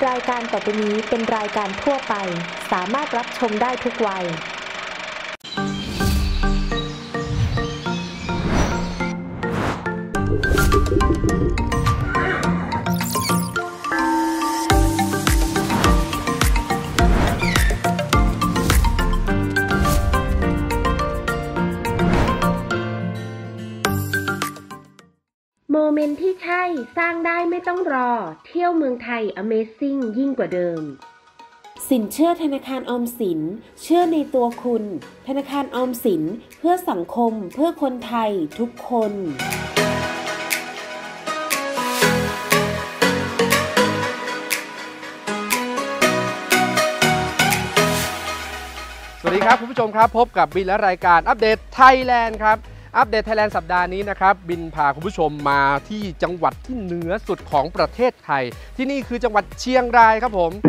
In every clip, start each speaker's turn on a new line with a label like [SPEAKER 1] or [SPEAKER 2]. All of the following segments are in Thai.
[SPEAKER 1] รายการต่อไปนี้เป็นรายการทั่วไปสามารถรับชมได้ทุกวัยโมเมนต์ที่ใช่สร้างได้ไม่ต้องรอเที่ยวเมืองไทย Amazing ยิ่งกว่าเดิมสินเชื่อธนาคารออมสินเชื่อในตัวคุณธนาคารออมสินเพื่อสังคมเพื่อคนไทยทุกคน
[SPEAKER 2] สวัสดีครับคุณผู้ชมครับพบกับบินและรายการอัปเดตไทยแลนด์ครับอัปเดตไทยแลนด์สัปดาห์นี้นะครับบินพาคุณผู้ชมมาที่จังหวัดที่เหนือสุดของประเทศไทยที่นี่คือจังหวัดเชียงรายครับผม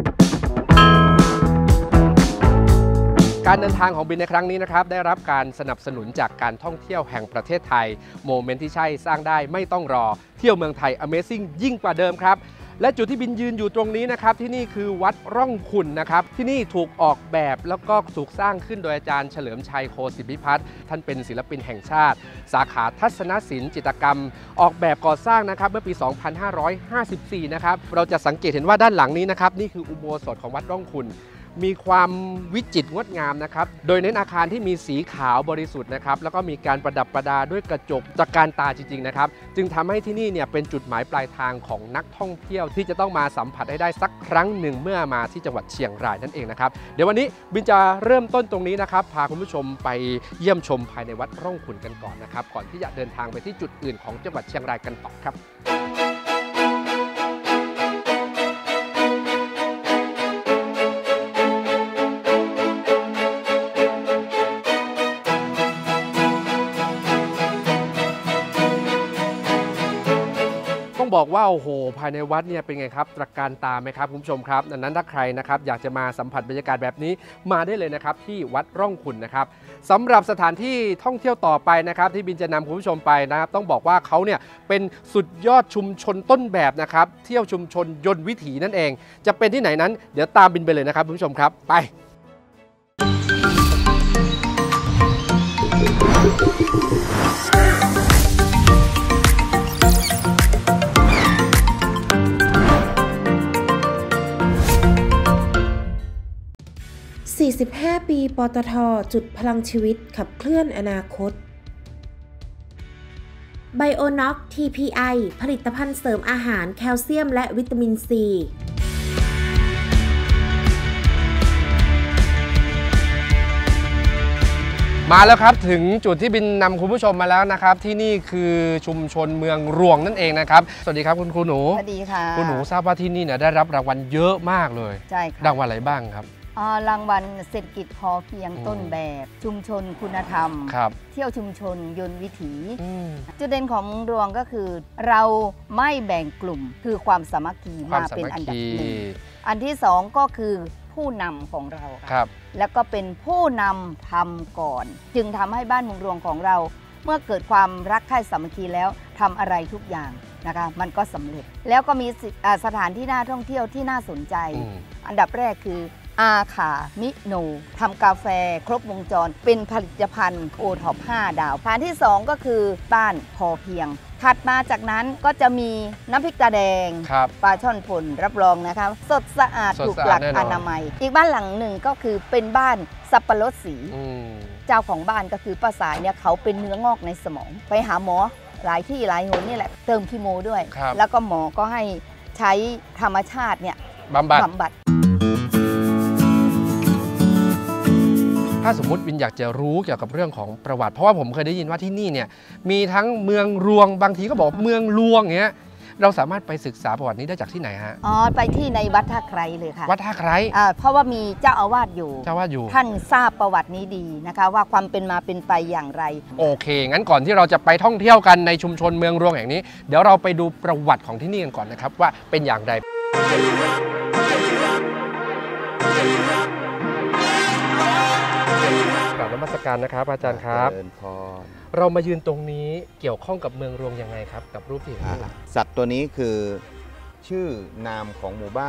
[SPEAKER 2] การเดินทางของบินในครั้งนี้นะครับได้รับการสนับสนุนจากการท่องเที่ยวแห่งประเทศไทยโมเมนต์ที่ใช่สร้างได้ไม่ต้องรอเที่ยวเมืองไทย Amazing ยิ่งกว่าเดิมครับและจุดที่บินยืนอยู่ตรงนี้นะครับที่นี่คือวัดร่องขุ่นนะครับที่นี่ถูกออกแบบแล้วก็ถูกสร้างขึ้นโดยอาจารย์เฉลิมชัยโคสิทธิพิพัฒน์ท่านเป็นศิลปินแห่งชาติสาขาทัศนศิลป์จิตรกรรมออกแบบก่อสร้างนะครับเมื่อปี 2554 นะครับเราจะสังเกตเห็นว่าด้านหลังนี้นะครับนี่คืออุโบสถของวัดร่องขุ่นมีความวิจิตรงดงามนะครับโดยเน้นอาคารที่มีสีขาวบริสุทธิ์นะครับแล้วก็มีการประดับประดาด้วยกระจกตระการตาจริงๆนะครับจึงทำให้ที่นี่เนี่ยเป็นจุดหมายปลายทางของนักท่องเที่ยวที่จะต้องมาสัมผัสได้สักครั้งหนึ่งเมื่อมาที่จังหวัดเชียงรายนั่นเองนะครับเดี๋ยววันนี้บินจะเริ่มต้นตรงนี้นะครับพาคุณผู้ชมไปเยี่ยมชมภายในวัดร่องขุ่นกันก่อนนะครับก่อนที่จะเดินทางไปที่จุดอื่นของจังหวัดเชียงรายกันต่อครับบอกว่าโอ้โหภายในวัดเนี่ยเป็นไงครับตระการตาไหมครับคุณผู้ชมครับดังนั้นถ้าใครนะครับอยากจะมาสัมผัสบรรยากาศแบบนี้มาได้เลยนะครับที่วัดร่องขุ่นนะครับสำหรับสถานที่ท่องเที่ยวต่อไปนะครับที่บินจะนำคุณผู้ชมไปนะครับต้องบอกว่าเขาเนี่ยเป็นสุดยอดชุมชนต้นแบบนะครับเที่ยวชุมชนยนต์วิถีนั่นเองจะเป็นที่ไหนนั้นเดี๋ยวตามบินไปเลยนะครับคุณผู้ชมครับไป
[SPEAKER 1] 45 ปีปตท.จุดพลังชีวิตขับเคลื่อนอนาคต Bionox TPI ผลิตภัณฑ์เสริมอาหารแคลเซียมและวิตามินซี
[SPEAKER 2] มาแล้วครับถึงจุดที่บินนำคุณผู้ชมมาแล้วนะครับที่นี่คือชุมชนเมืองรวงนั่นเองนะครับสวัสดีครับคุณครูหนู
[SPEAKER 3] สวัสดีค่ะ
[SPEAKER 2] คุณหนูทราบว่าที่นี่เนี่ยได้รับรางวัลเยอะมากเลย
[SPEAKER 3] ใช่ค่ะ
[SPEAKER 2] รางวัลอะไรบ้างครับ
[SPEAKER 3] รางวัลเศรษฐกิจพอเพียงต้นแบบชุมชนคุณธรรมเที่ยวชุมชนยนต์วิถีจุดเด่นของรวงก็คือเราไม่แบ่งกลุ่มคือความสามัคคีมาเป็นอันดับหนึ่งอันที่สองก็คือผู้นำของเราครับแล้วก็เป็นผู้นำทำก่อนจึงทำให้บ้านเมืองรวงของเราเมื่อเกิดความรักใคร่สามัคคีแล้วทำอะไรทุกอย่างนะคะมันก็สำเร็จแล้วก็มีสถานที่น่าท่องเที่ยวที่น่าสนใจอันดับแรกคืออาขามิโนทำกาแฟครบวงจรเป็นผลิตภัณฑ์โอท็อป5 ดาวฐานที่2ก็คือบ้านพอเพียงถัดมาจากนั้นก็จะมีน้ำพริกตาแดงปลาช่อนผลรับรองนะคะสดสะอาดถูกหลักอนามัยอีกบ้านหลังหนึ่งก็คือเป็นบ้านสับปะรดสีเจ้าของบ้านก็คือป้าสายเนี่ยเขาเป็นเนื้องอกในสมองไปหาหมอหลายที่หลายหนนี่แหละเติมคีโมด้วยแล้วก็หมอก็ให้ใช้ธรรมชาติเนี่ยบำบัด
[SPEAKER 2] ถ้าสมมุติวินอยากจะรู้เกี่ยวกับเรื่องของประวัติเพราะว่าผมเคยได้ยินว่าที่นี่เนี่ยมีทั้งเมืองรวงบางทีก็บอกเมืองลวงเงี้ยเราสามารถไปศึกษาประวัตินี้ได้จากที่ไหนฮะ
[SPEAKER 3] ไปที่ในวัดท่าไคร้เลยค่ะ
[SPEAKER 2] วัดท่าไคร้
[SPEAKER 3] เพราะว่ามีเจ้าอาวาสอยู่ท่านทราบประวัตินี้ดีนะคะว่าความเป็นมาเป็นไปอย่างไร
[SPEAKER 2] โอเคงั้นก่อนที่เราจะไปท่องเที่ยวกันในชุมชนเมืองรวงแห่งนี้เดี๋ยวเราไปดูประวัติของที่นี่กันก่อนนะครับว่าเป็นอย่างไรกราบนมัสการนะครับอาจารย์ครับเรามายืนตรงนี้เกี่ยวข้องกับเมืองรวงยังไงครับกับรูปที่เห็นข้างหลัง
[SPEAKER 4] สัตว์ตัวนี้คือชื่อนามของหมู่บ้าน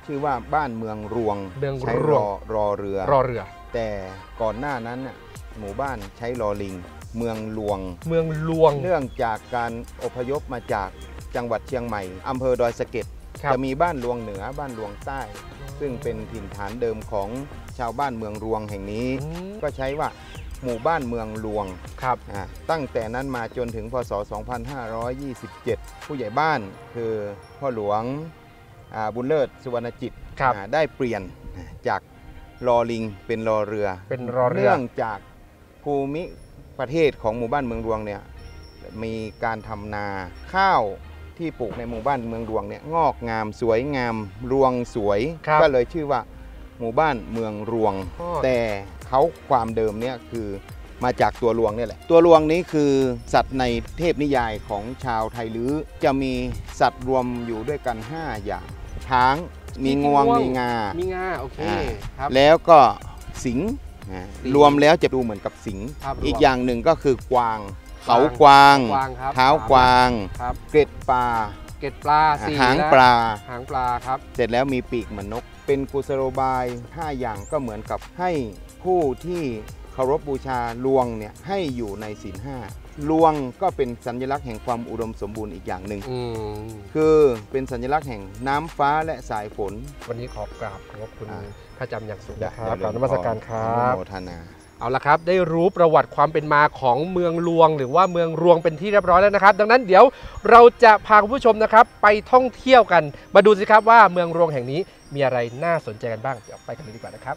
[SPEAKER 4] ชื่อว่าบ้านเมืองรวงใช้รอเรือแต่ก่อนหน้านั้นหมู่บ้านใช้รอลิงเมืองหลวงเนื่องจากการอพยพมาจากจังหวัดเชียงใหม่อำเภอดอยสะเก็ดจะมีบ้านรวงเหนือบ้านรวงใต้ซึ่งเป็นถิ่นฐานเดิมของชาวบ้านเมืองรวงแห่งนี้ก็ใช้ว่าหมู่บ้านเมืองรวงครับตั้งแต่นั้นมาจนถึงพศ 2527 ผู้ใหญ่บ้านคือพ่อหลวงบุญเลิศสุวรรณจิตได้เปลี่ยนจากรอลิงเป็นรอเรือเนื่องจากภูมิประเทศของหมู่บ้านเมืองรวงเนี่ยมีการทำนาข้าวที่ปลูกในหมู่บ้านเมืองรวงเนี่ยงอกงามสวยงามรวงสวยก็เลยชื่อว่าหมู่บ้านเมืองรวงแต่เขาความเดิมเนี่ยคือมาจากตัวรวงเนี่ยแหละตัวรวงนี้คือสัตว์ในเทพนิยายของชาวไทยลื้อจะมีสัตว์รวมอยู่ด้วยกัน5อย่างช้างมีงวงมีงา
[SPEAKER 2] โอเคครับ
[SPEAKER 4] แล้วก็สิงรวมแล้วจะดูเหมือนกับสิงอีกอย่างหนึ่งก็คือกวางเขากวางเท้ากวางเกล็ดปลาหางปลา
[SPEAKER 2] ครับ
[SPEAKER 4] เสร็จแล้วมีปีกเหมือนนกเป็นกุศโลบาย5อย่างก็เหมือนกับให้ผู้ที่เคารพบูชาลวงเนี่ยให้อยู่ในศีล5ลวงก็เป็นสัญลักษณ์แห่งความอุดมสมบูรณ์อีกอย่างหนึ่งคือเป็นสัญลักษณ์แห่งน้ำฟ้าและสายฝน
[SPEAKER 2] วันนี้ขอกราบขอบคุณพระจำอย่างสูงนะครับกราบนมัสการครับ
[SPEAKER 4] โมทนา
[SPEAKER 2] เอาละครับได้รู้ประวัติความเป็นมาของเมืองลวงหรือว่าเมืองรวงเป็นที่เรียบร้อยแล้วนะครับดังนั้นเดี๋ยวเราจะพาคุณผู้ชมนะครับไปท่องเที่ยวกันมาดูสิครับว่าเมืองรวงแห่งนี้มีอะไรน่าสนใจกันบ้างเดี๋ยวไปกันเลยดีกว่านะครับ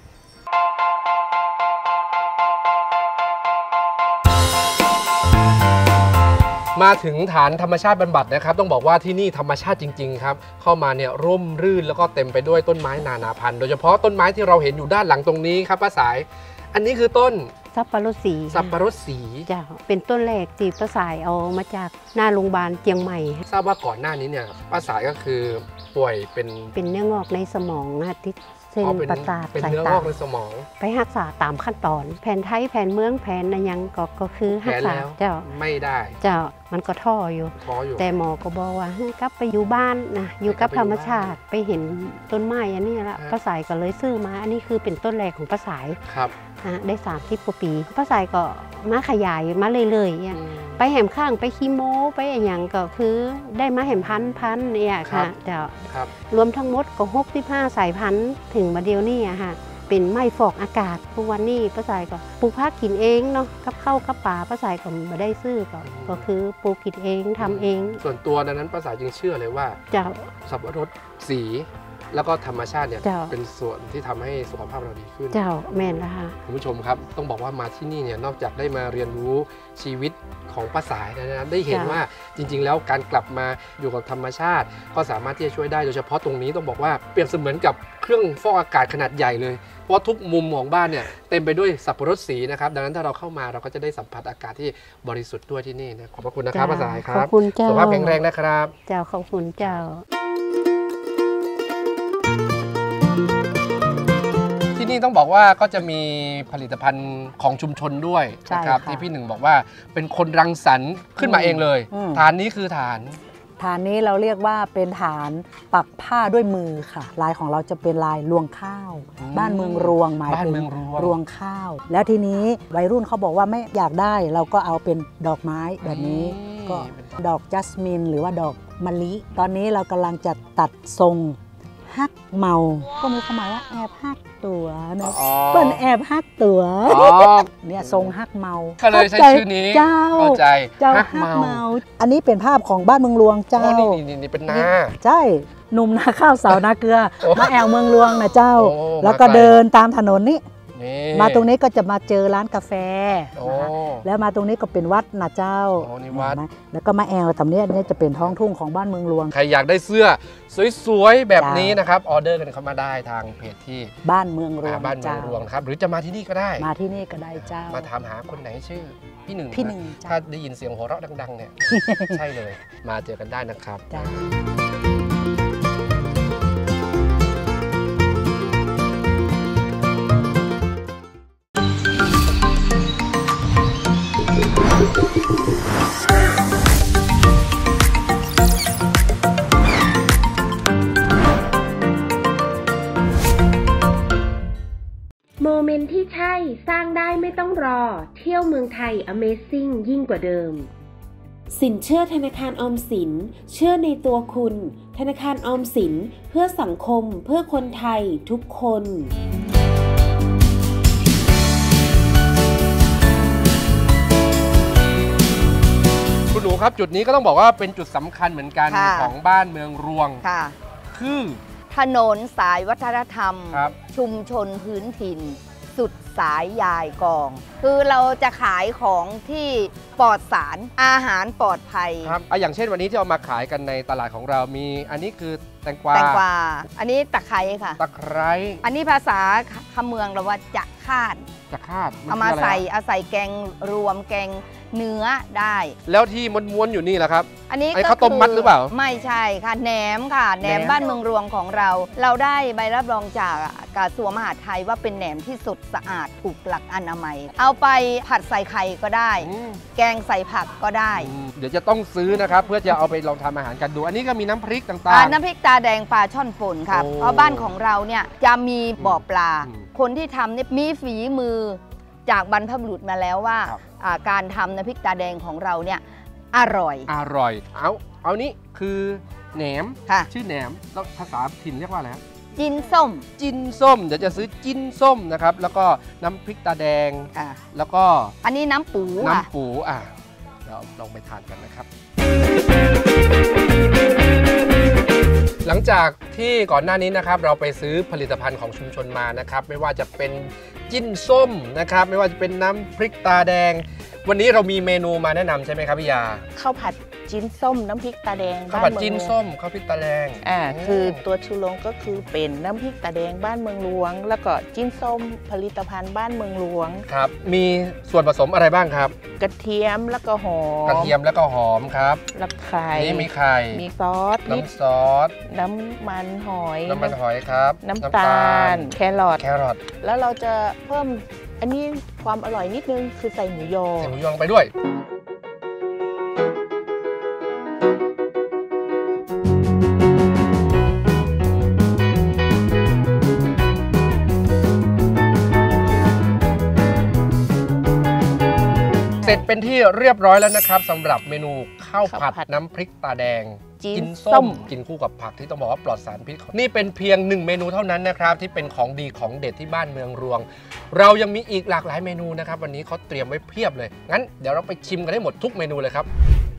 [SPEAKER 2] มาถึงฐานธรรมชาติบำบัดนะครับต้องบอกว่าที่นี่ธรรมชาติจริงๆครับเข้ามาเนี่ยร่มรื่นแล้วก็เต็มไปด้วยต้นไม้นานาพันธุ์โดยเฉพาะต้นไม้ที่เราเห็นอยู่ด้านหลังตรงนี้ครับป้าสายอันนี้คือต้น
[SPEAKER 5] สับปะรดสีจ้ะเป็นต้นแรกที่ป้าสายเอามาจากหน้าโรงพยาบาลเชียงใหม่
[SPEAKER 2] ทราบว่าก่อนหน้านี้เนี่ยป้าสายก็คือป่วย
[SPEAKER 5] เป็นเนื้องอกในสมองที่เส้นประสาท
[SPEAKER 2] สายตาในสมอง
[SPEAKER 5] ไปรักษาตามขั้นตอนแผนไทยแผนเมืองแผนอะไรยังก็คือรักษาเจ้า
[SPEAKER 2] ไม่ได้
[SPEAKER 5] เจ้ามันก็ท้ออยู่แต่หมอก็บอกว่าให้กลับไปอยู่บ้านนะอยู่กับธรรมชาติไปเห็นต้นไม้อันนี้ละป้าสายก็เลยซื้อมาอันนี้คือเป็นต้นแรกของป้าสาย
[SPEAKER 2] ครับ
[SPEAKER 5] ได้30 กว่าปีป้าสายก็มาขยายมาเรื่อยๆไปแหมข้างไปคีโมไปอย่างก็คือได้มาแหมพันเนี่ยค่ะเจ้ารวมทั้งหมดก็65 สายพันธุ์ถึงมาเดียวนี่ค่ะเป็นไม้ฟอกอากาศทุกวันนี้ป้าสายก็ปลูกผักกินเองเนาะกับข้าวกับป่าป้าสายก็ไม่ได้ซื้อก็คือปลูกกินเองทำเอง
[SPEAKER 2] ส่วนตัวนั้นป้าสายจึงเชื่อเลยว่าสับปะรดสีแล้วก็ธรรมชาติเนี่ยเป็นส่วนที่ทำให้สุขภาพเราดีขึ้น
[SPEAKER 5] แม่นแล้วค่ะ
[SPEAKER 2] คุณผู้ชมครับต้องบอกว่ามาที่นี่เนี่ยนอกจากได้มาเรียนรู้ชีวิตของป้าสายนะได้เห็นว่าจริงๆแล้วการกลับมาอยู่กับธรรมชาติก็สามารถที่จะช่วยได้โดยเฉพาะตรงนี้ต้องบอกว่าเปรียบเสมือนกับเครื่องฟอกอากาศขนาดใหญ่เลยเพราะทุกมุมของบ้านเนี่ยเต็มไปด้วยสับปะรดสีนะครับดังนั้นถ้าเราเข้ามาเราก็จะได้สัมผัสอากาศที่บริสุทธิ์ด้วยที่นี่นะขอบพระคุณนะครับป้าสายครับ
[SPEAKER 5] ขอบคุณเจ้า
[SPEAKER 2] สุขภาพแข็งแรงนะครับ
[SPEAKER 5] เจ้าขอบคุณเจ้า
[SPEAKER 2] ที่นี่ต้องบอกว่าก็จะมีผลิตภัณฑ์ของชุมชนด้วยนะครับที่พี่หนึ่งบอกว่าเป็นคนรังสรรค์ขึ้นมาเองเลยฐานนี้คือฐาน
[SPEAKER 6] นี้เราเรียกว่าเป็นฐานปักผ้าด้วยมือค่ะลายของเราจะเป็นลายรวงข้าวบ้านเมืองรวงหมายถึงรวงข้าวแล้วทีนี้วัยรุ่นเขาบอกว่าไม่อยากได้เราก็เอาเป็นดอกไม้แบบนี้ก็ดอกจัสมินหรือว่าดอกมะลิตอนนี้เรากำลังจะตัดทรงฮักเมาก็มีความหมายว่าแอบฮักตัวนะเปิ้นแอบฮักตัวเนี่ยทรงฮักเมา
[SPEAKER 2] ก็เลยใช้ชื่อนี้
[SPEAKER 6] เจ้าฮักเมาอันนี้เป็นภาพของบ้านเมืองรวงเจ้า
[SPEAKER 2] นี่เป็นนา
[SPEAKER 6] ใช่หนุ่มนาข้าวสาวนาเกลือมาแอวเมืองรวงนะเจ้าแล้วก็เดินตามถนนนี้มาตรงนี้ก็จะมาเจอร้านกาแฟแล้วมาตรงนี้ก็เป็นวัดนะเจ้าแล้วก็มาแอลตรงนี้จะเป็นท้องทุ่งของบ้านเมืองรวง
[SPEAKER 2] ใครอยากได้เสื้อสวยๆแบบนี้นะครับออเดอร์กันเข้ามาได้ทางเพจที่
[SPEAKER 6] บ้านเมืองรวง
[SPEAKER 2] ครับหรือจะมาที่นี่ก็ได้
[SPEAKER 6] มาที่นี่ก็ได้เจ้า
[SPEAKER 2] มาถามหาคนไหนชื่อพี่หนึ่งถ้าได้ยินเสียงหัวเราะดังๆเนี่ยใช่เลยมาเจอกันได้นะครับ
[SPEAKER 1] ที่ใช่สร้างได้ไม่ต้องรอเที่ยวเมืองไทย Amazing ยิ่งกว่าเดิมสินเชื่อธนาคารออมสินเชื่อในตัวคุณธนาคารออมสินเพื่อสังคมเพื่อคนไทยทุกคน
[SPEAKER 2] คุณหนูครับจุดนี้ก็ต้องบอกว่าเป็นจุดสำคัญเหมือนกันของบ้านเมืองรวงคือ
[SPEAKER 3] ถนนสายวัฒนธรรมชุมชนพื้นถิ่นสุดสายยายกองคือเราจะขายของที่ปลอดสารอาหารปลอดภัย
[SPEAKER 2] ครับอย่างเช่นวันนี้ที่เอามาขายกันในตลาดของเรามีอันนี้คือแตงกวา
[SPEAKER 3] อันนี้ตะไคร้ค่ะ
[SPEAKER 2] ตะไคร้
[SPEAKER 3] อันนี้ภาษาคำเมืองเราว่าจะคาดเอามาใส่แกงรวมแกงเนื้อได้
[SPEAKER 2] แล้วที่ม้วนๆอยู่นี่แหละครับ
[SPEAKER 3] อันนี้
[SPEAKER 2] ข้าวต้มมัดหรือเปล่า
[SPEAKER 3] ไม่ใช่ค่ะแหนมค่ะแหนมบ้านเมืองรวงของเราได้ใบรับรองจากกระทรวงมหาดไทยว่าเป็นแหนมที่สดสะอาดถูกหลักอนามัยเอาไปผัดใส่ไข่ก็ได้แกงใส่ผักก็ได้
[SPEAKER 2] เดี๋ยวจะต้องซื้อนะครับเพื่อจะเอาไปลองทำอาหารกันดูอันนี้ก็มีน้ำพริกต่าง
[SPEAKER 3] ๆน้ำพริกตาแดงปลาช่อนป่นครับเพราะบ้านของเราเนี่ยจะมีบ่อปลาคนที่ทำเนี่ยมีฝีมือจากบรรพบุรุษมาแล้วว่าการทำน้ำพริกตาแดงของเราเนี่ยอร่อย
[SPEAKER 2] เอานี้คือแหนมชื่อแหนมแล้วภาษาถิ่นเรียกว่าอะไร
[SPEAKER 3] จิ้นส้ม
[SPEAKER 2] เดี๋ยวจะซื้อจิ้นส้มนะครับแล้วก็น้ำพริกตาแดงแล้วก็
[SPEAKER 3] อันนี้น้ำปู
[SPEAKER 2] เราลองไปทานกันนะครับหลังจากที่ก่อนหน้านี้นะครับเราไปซื้อผลิตภัณฑ์ของชุมชนมานะครับไม่ว่าจะเป็นจิ้นส้มนะครับไม่ว่าจะเป็นน้ำพริกตาแดงวันนี้เรามีเมนูมาแนะนำใช่ไหมครับพี่ยา
[SPEAKER 7] ข้าวผัดจิ้นส้มน้ำพริกตาแดง
[SPEAKER 2] ข้าวผัดจิ้นส้มข้าวพริกตาแดง
[SPEAKER 7] คือตัวชูโรงก็คือเป็นน้ำพริกตาแดงบ้านเมืองหลวงแล้วก็จิ้นส้มผลิตภัณฑ์บ้านเมืองหลวง
[SPEAKER 2] ครับมีส่วนผสมอะไรบ้างครับ
[SPEAKER 7] กระเทียมแล้วก็หอม
[SPEAKER 2] ครับ
[SPEAKER 7] แล้วไข่
[SPEAKER 2] นี่มีไข่
[SPEAKER 7] มีซอส
[SPEAKER 2] น้ำซอส
[SPEAKER 7] น้ำมันหอย
[SPEAKER 2] ครับ
[SPEAKER 7] น้ำตาลแครอทแล้วเราจะเพิ่มอันนี้ความอร่อยนิดนึงคือใส่หมูยอ
[SPEAKER 2] ลงไปด้วยเสร็จเป็นที่เรียบร้อยแล้วนะครับสำหรับเมนูข้าวผัดน้ำพริกตาแดงกินส้มกินคู่กับผักที่ต้องบอกว่าปลอดสารพิษนี่เป็นเพียง1เมนูเท่านั้นนะครับที่เป็นของดีของเด็ดที่บ้านเมืองรวงเรายังมีอีกหลากหลายเมนูนะครับวันนี้เขาเตรียมไว้เพียบเลยงั้นเดี๋ยวเราไปชิมกันให้หมดทุกเมนูเลยครับ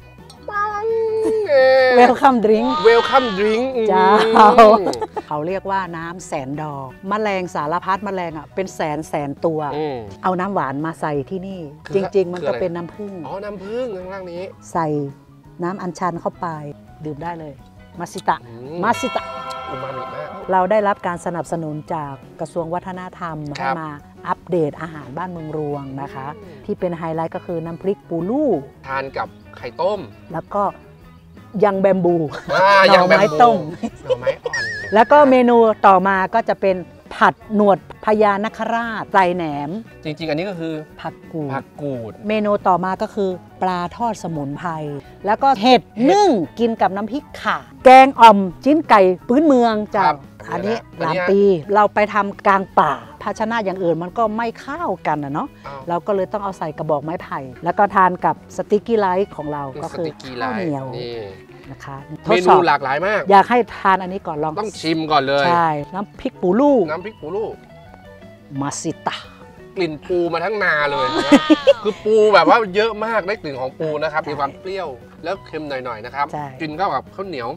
[SPEAKER 6] Welcome drink จ้าเขาเรียกว่าน้ำแสนดอกแมลงสารพัดแมลงเป็นแสนตัวเอาน้ำหวานมาใส่ที่นี่จริงๆมันก็เป็นน้ำผึ้ง
[SPEAKER 2] น้ำผึ้งข้างล่างนี้
[SPEAKER 6] ใส่น้ำอัญชันเข้าไปดื่มได้เลยมาซิตะ
[SPEAKER 2] อูมามิมาก
[SPEAKER 6] เราได้รับการสนับสนุนจากกระทรวงวัฒนธรรมให้มาอัปเดตอาหารบ้านเมืองรวงนะคะที่เป็นไฮไลท์ก็คือน้ำพริกปูลู่
[SPEAKER 2] ทานกับไข่ต้ม
[SPEAKER 6] แล้วก็ยังแบมบูหน่อไม้ต้ม
[SPEAKER 2] หน่อไม้อ่อน
[SPEAKER 6] แล้วก็เมนูต่อมาก็จะเป็นผัดหนวดพญานคราชใส่แหนม
[SPEAKER 2] จริงๆอันนี้ก็คือ
[SPEAKER 6] ผักกูด
[SPEAKER 2] เม
[SPEAKER 6] นูต่อมาก็คือปลาทอดสมุนไพรแล้วก็เห็ดนึ่งกินกับน้ำพริกข่าแกงอ่อมจิ้นไก่พื้นเมืองจากอันนี้หลายปีเราไปทำกลางป่าภาชนะอย่างอื่นมันก็ไม่เข้ากันเนาะเราก็เลยต้องเอาใส่กระบอกไม้ไผ่แล้วก็ทานกับสติ๊กกี้ไลท์ของเราก็คือข้าวเหนียวนะคะ
[SPEAKER 2] เมนูหลากหลายมาก
[SPEAKER 6] อยากให้ทานอันนี้ก่อนลอง
[SPEAKER 2] ต้องชิมก่อนเลย
[SPEAKER 6] ใช่น้ำพริกปูลู่มาซิตะ
[SPEAKER 2] กลิ่นปูมาทั้งนาเลยคือปูแบบว่าเยอะมากได้กลิ่นของปูนะครับมีความเปรี้ยวแล้วเค็มหน่อยๆนะครับกินเข้ากับข้าวเหนียว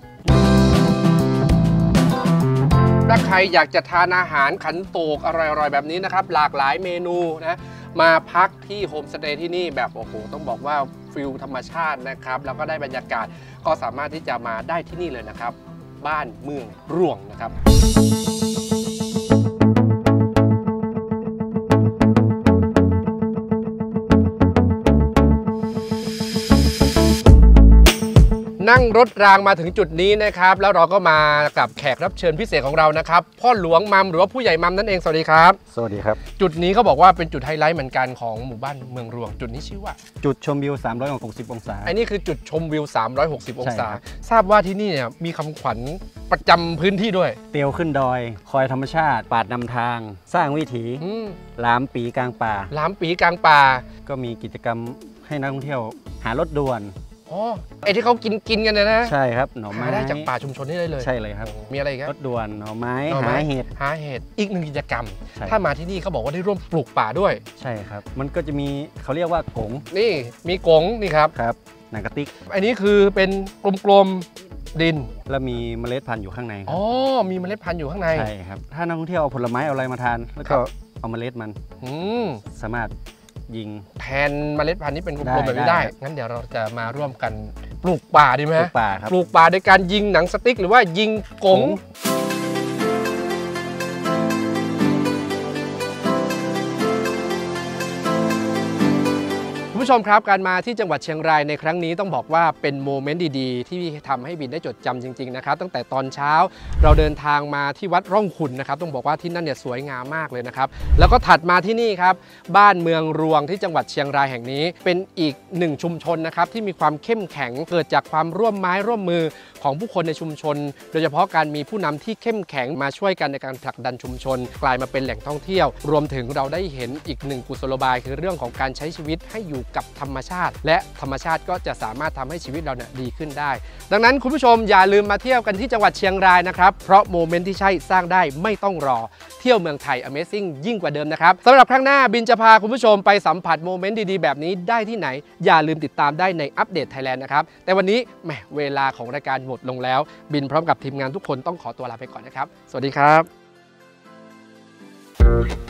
[SPEAKER 2] ถ้าใครอยากจะทานอาหารขันโตกอร่อยๆแบบนี้นะครับหลากหลายเมนูนะมาพักที่โฮมสเตย์ที่นี่แบบโอ้โหต้องบอกว่าฟิลธรรมชาตินะครับแล้วก็ได้บรรยากาศก็สามารถที่จะมาได้ที่นี่เลยนะครับบ้านเมืองรวงนะครับนั่งรถรางมาถึงจุดนี้นะครับแล้วเราก็มากับแขกรับเชิญพิเศษของเรานะครับพ่อหลวงมัมหรือว่าผู้ใหญ่มัมนั่นเองสวัสดีครับ
[SPEAKER 8] สวัสดีครับ
[SPEAKER 2] จุดนี้เขาบอกว่าเป็นจุดไฮไลท์เหมือนกันของหมู่บ้านเมืองรวงจุดนี้ชื่อว่า
[SPEAKER 8] จุดชมวิว360องศา
[SPEAKER 2] อันนี้คือจุดชมวิว360องศาทราบว่าที่นี่เนี่ยมีคำขวัญประจำพื้นที่ด้วย
[SPEAKER 8] เตียวขึ้นดอยคอยธรรมชาติปาดนำทางสร้างวิถีหลามปีกลางป่า
[SPEAKER 2] หลามปีกลางป่า
[SPEAKER 8] ก็มีกิจกรรมให้นักท่องเที่ยวหารถด่วน
[SPEAKER 2] อ๋อไอ้ที่เขากินกันนะ
[SPEAKER 8] ใช่ครับหน่อไม้
[SPEAKER 2] ได้จากป่าชุมชนนี่ได้เลย
[SPEAKER 8] ใช่เลยครับ
[SPEAKER 2] มีอะไรครับ
[SPEAKER 8] รถด่วนหน่อไม้หาเห็ด
[SPEAKER 2] อีกหนึ่งกิจกรรมถ้ามาที่นี่เขาบอกว่าได้ร่วมปลูกป่าด้วย
[SPEAKER 8] ใช่ครับมันก็จะมีเขาเรียกว่ากง
[SPEAKER 2] นี่มีกงนี่ครับ
[SPEAKER 8] หนังกระติก
[SPEAKER 2] อันนี้คือเป็นกลมๆดิน
[SPEAKER 8] แล้วมีเมล็ดพันธุ์อยู่ข้างใน
[SPEAKER 2] อ๋อมีเมล็ดพันธุ์อยู่ข้างใน
[SPEAKER 8] ใช่ครับถ้านักท่องเที่ยวเอาผลไม้เอาอะไรมาทานแล้วก็เอาเมล็ดมันสามารถยิง
[SPEAKER 2] แทนเมล็ดพันธุ์นี้เป็นกลมๆแบบนี้ได้งั้นเดี๋ยวเราจะมาร่วมกันปลูกป่าดีไหม
[SPEAKER 8] ปลูกป่าครับ
[SPEAKER 2] ปลูกป่าโดยการยิงหนังสติ๊กหรือว่ายิงกงคุณผู้ชมครับการมาที่จังหวัดเชียงรายในครั้งนี้ต้องบอกว่าเป็นโมเมนต์ดีๆที่ทำให้บินได้จดจำจริงๆนะครับตั้งแต่ตอนเช้าเราเดินทางมาที่วัดร่องขุ่นนะครับต้องบอกว่าที่นั่นเนี่ยสวยงามมากเลยนะครับแล้วก็ถัดมาที่นี่ครับบ้านเมืองรวงที่จังหวัดเชียงรายแห่งนี้เป็นอีกหนึ่งชุมชนนะครับที่มีความเข้มแข็งเกิดจากความร่วมไม้ร่วมมือของผู้คนในชุมชนโดยเฉพาะการมีผู้นำที่เข้มแข็งมาช่วยกันในการผลักดันชุมชนกลายมาเป็นแหล่งท่องเที่ยวรวมถึงเราได้เห็นอีกหนึ่งกุศโลบายคือเรื่องของการใช้ชีวิตให้อยู่กับธรรมชาติและธรรมชาติก็จะสามารถทำให้ชีวิตเราเนี่ยดีขึ้นได้ดังนั้นคุณผู้ชมอย่าลืมมาเที่ยวกันที่จังหวัดเชียงรายนะครับเพราะโมเมนต์ที่ใช่สร้างได้ไม่ต้องรอเที่ยวเมืองไทย Amazing ยิ่งกว่าเดิมนะครับสำหรับครั้งหน้าบินจะพาคุณผู้ชมไปสัมผัสโมเมนต์ดีๆแบบนี้ได้ที่ไหนอย่าลืมติดตามได้ในอัปเดตไทยแลนด์นะครับแต่วันนี้แหมเวลาของรายการหมดลงแล้วบินพร้อมกับทีมงานทุกคนต้องขอตัวลาไปก่อนนะครับสวัสดีครับ